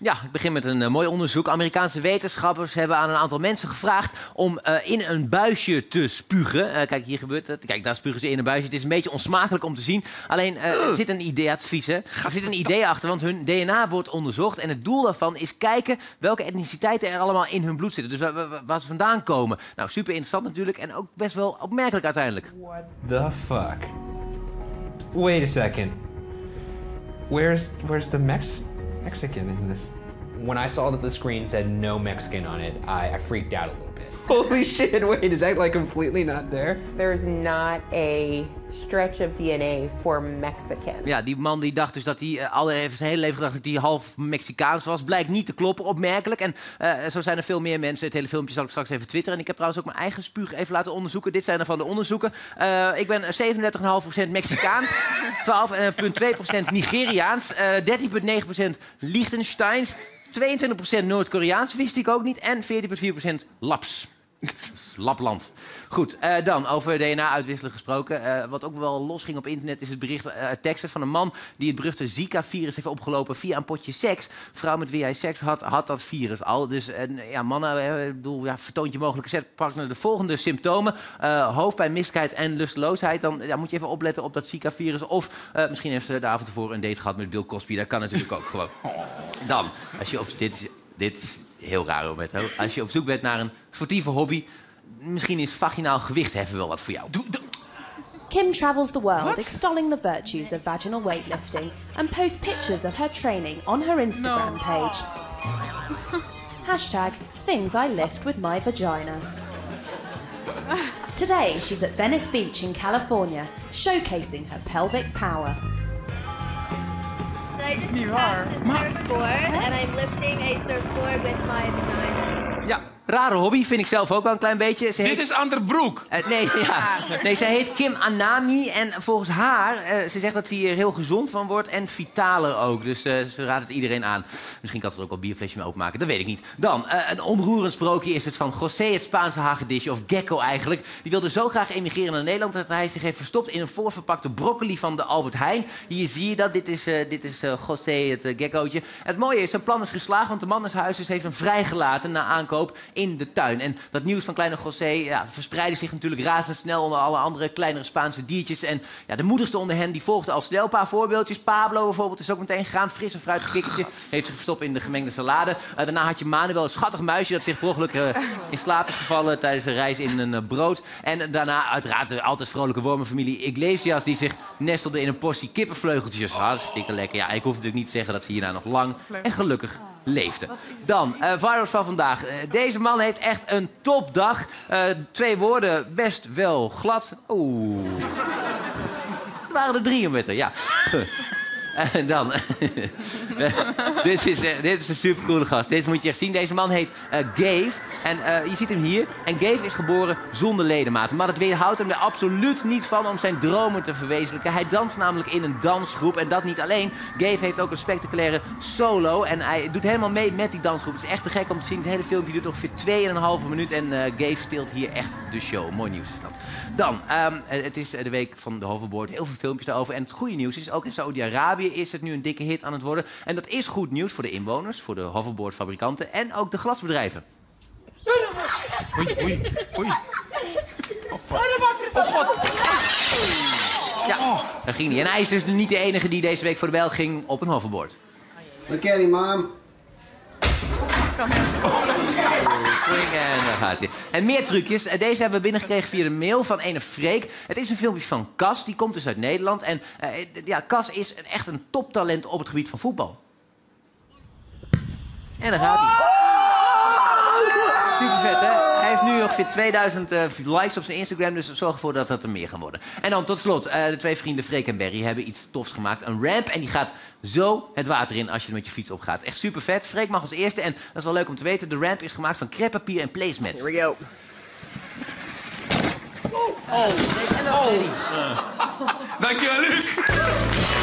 Ja, ik begin met een mooi onderzoek. Amerikaanse wetenschappers hebben aan een aantal mensen gevraagd om in een buisje te spugen. Kijk, hier gebeurt het. Kijk, daar spugen ze in een buisje. Het is een beetje onsmakelijk om te zien. Alleen, er zit een idee, het is vies, hè? Er zit een idee achter, want hun DNA wordt onderzocht. En het doel daarvan is kijken welke etniciteiten er allemaal in hun bloed zitten. Dus waar ze vandaan komen. Nou, super interessant natuurlijk. En ook best wel opmerkelijk uiteindelijk. What the fuck? Wait a second. Where's the Mexican in this? When I saw that the screen said no Mexican on it, I freaked out a little bit. Holy shit, wait, is that like completely not there? There's not a stretch of DNA for Mexican. Ja, die man die dacht dus dat hij zijn hele leven gedacht dat hij half Mexicaans was. Blijkt niet te kloppen, opmerkelijk. En zo zijn er veel meer mensen. Het hele filmpje zal ik straks even twitteren. En ik heb trouwens ook mijn eigen spuug even laten onderzoeken. Dit zijn er van de onderzoeken. Ik ben 37,5% Mexicaans, 12,2% Nigeriaans, 13,9% Liechtensteins, 22% Noord-Koreaans, wist ik ook niet, en 14,4% Laps. Lapland. Goed, dan over DNA-uitwisselen gesproken. Wat ook wel losging op internet is het bericht uit Texas van een man die het beruchte Zika-virus heeft opgelopen via een potje seks. Vrouw met wie hij seks had dat virus al. Dus ja, mannen, vertoont je mogelijke setpartner de volgende symptomen. Hoofdpijn, misselijkheid en lusteloosheid. Dan moet je even opletten op dat Zika-virus. Of misschien heeft ze de avond ervoor een date gehad met Bill Cosby. Dat kan natuurlijk ook gewoon. Dan, als je dit is heel raar, Roberto. Als je op zoek bent naar een sportieve hobby, misschien is vaginaal gewicht heffen wel wat voor jou. Kim travels the world extolling the virtues of vaginal weightlifting and posts pictures of her training on her Instagram page. #things I lift with my vagina. Today she's at Venice Beach in California, showcasing her pelvic power. So I just attached a surfboard and I'm lifting a surfboard with my vagina. Ja, rare hobby, vind ik zelf ook wel een klein beetje. Dit is Ander Broek. Nee, zij heet Kim Anami en volgens haar, ze zegt dat ze hier heel gezond van wordt en vitaler ook. Dus ze raadt het iedereen aan. Misschien kan ze er ook wel bierflesje mee openmaken, dat weet ik niet. Dan, een onroerend sprookje is het van José, het Spaanse hagedisje, of gecko eigenlijk. Die wilde zo graag emigreren naar Nederland dat hij zich heeft verstopt in een voorverpakte broccoli van de Albert Heijn. Hier zie je dat, dit is José, het geckootje. Het mooie is, zijn plan is geslaagd, want de man des huizes heeft hem vrijgelaten na aankoop in de tuin. En dat nieuws van kleine José verspreidde zich natuurlijk razendsnel onder alle andere kleinere Spaanse diertjes. En de moedigste onder hen die volgden al snel een paar voorbeeldjes. Pablo bijvoorbeeld is ook meteen gegaan. Fris en fruitig kikkertje. Heeft zich verstopt in de gemengde salade. Daarna had je Manuel, een schattig muisje dat zich per ongeluk in slaap is gevallen tijdens een reis in een brood. En daarna uiteraard de altijd vrolijke wormenfamilie Iglesias die zich nestelde in een portie kippenvleugeltjes. Hartstikke lekker. Ja, ik hoef natuurlijk niet te zeggen dat ze hierna nog lang en gelukkig leefde. Dan, virus van vandaag. Deze man heeft echt een topdag. 2 woorden, best wel glad. Oeh. Er waren er 3 met haar, ja. En dan, dit is een supercoole gast. Deze moet je echt zien. Deze man heet Gave. En je ziet hem hier. En Gave is geboren zonder ledematen. Maar dat weerhoudt hem er absoluut niet van om zijn dromen te verwezenlijken. Hij danst namelijk in een dansgroep. En dat niet alleen. Gave heeft ook een spectaculaire solo. En hij doet helemaal mee met die dansgroep. Het is echt te gek om te zien. Het hele filmpje duurt ongeveer 2,5 minuut. En Gave steelt hier echt de show. Mooi nieuws is dat. Dan, het is de week van de hoverboard. Heel veel filmpjes daarover. En het goede nieuws is, ook in Saudi-Arabië is het nu een dikke hit aan het worden. En dat is goed nieuws voor de inwoners, voor de hoverboardfabrikanten en ook de glasbedrijven. Oei. Oh god. Ja, dat ging niet. En hij is dus niet de enige die deze week voor de bijl ging op een hoverboard. Look at him, mom. En daar gaat hij. En meer trucjes. Deze hebben we binnengekregen via de mail van ene Freek. Het is een filmpje van Cas. Die komt dus uit Nederland. En Cas is echt een toptalent op het gebied van voetbal. En daar gaat hij. Super vet, hè? Hij heeft nu ongeveer 2000 likes op zijn Instagram, dus zorg ervoor dat dat er meer gaan worden. En dan tot slot, de 2 vrienden Freek en Berry hebben iets tofs gemaakt. Een ramp en die gaat zo het water in als je er met je fiets op gaat. Echt super vet. Freek mag als eerste en dat is wel leuk om te weten. De ramp is gemaakt van creppapier en placemats. Here we go. Oh, Freek en Berry. Dankjewel, Luc.